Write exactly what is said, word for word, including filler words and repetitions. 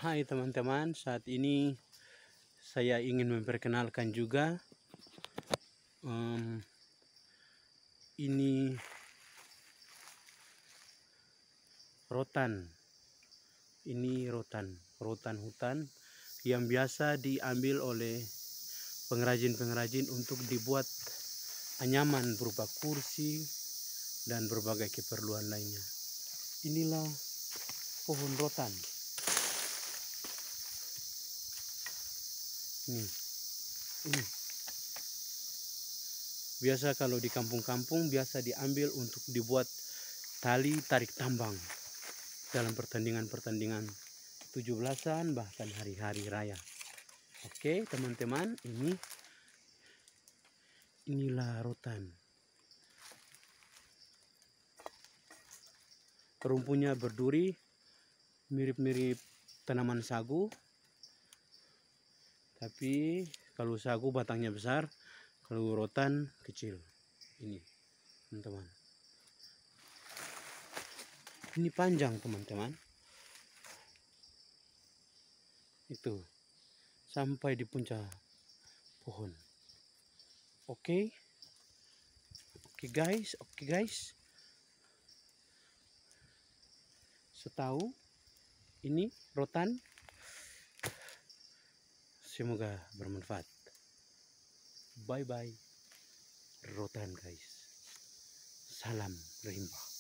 Hai teman-teman, saat ini saya ingin memperkenalkan juga um, ini rotan. Ini rotan, rotan hutan yang biasa diambil oleh pengrajin-pengrajin untuk dibuat anyaman berupa kursi dan berbagai keperluan lainnya. Inilah pohon rotan. Ini, ini. Biasa kalau di kampung-kampung biasa diambil untuk dibuat tali tarik tambang dalam pertandingan-pertandingan tujuh belasan bahkan hari-hari raya. Oke teman-teman, ini inilah rotan. Rumpunya berduri, mirip-mirip tanaman sagu. Tapi kalau sagu batangnya besar, kalau rotan kecil. Ini teman-teman. Ini panjang teman-teman. Itu sampai di puncak pohon. Oke. Oke guys, oke guys. Setahu ini rotan. Semoga bermanfaat. Bye bye rotan guys. Salam rimba.